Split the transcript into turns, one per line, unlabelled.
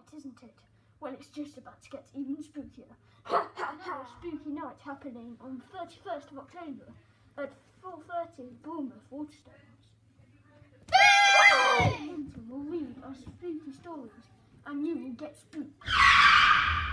isn't it? Well, it's just about to get even spookier. A spooky night happening on the 31st of October at 4:30 Bournemouth Waterstones. Winton will read our spooky stories and you will get spooked.